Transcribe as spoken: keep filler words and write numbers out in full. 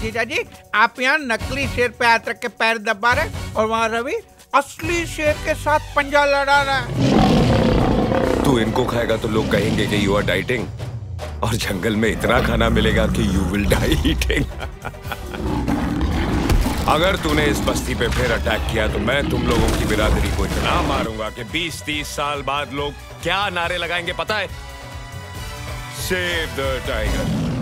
जीजा जी, आप यहाँ नकली शेर पे हाथ रख के पैर दबा रहे और वहाँ रवि असली शेर के साथ पंजा लड़ा रहा है। तू इनको खाएगा तो लोग कहेंगे कि यू आर डाइटिंग, और जंगल में इतना खाना मिलेगा कि यू विल डाई ईटिंग। अगर तूने इस बस्ती पे फिर अटैक किया तो मैं तुम लोगों की बिरादरी को इतना मारूंगा कि बीस तीस साल बाद लोग क्या नारे लगाएंगे पता है? Save the tiger.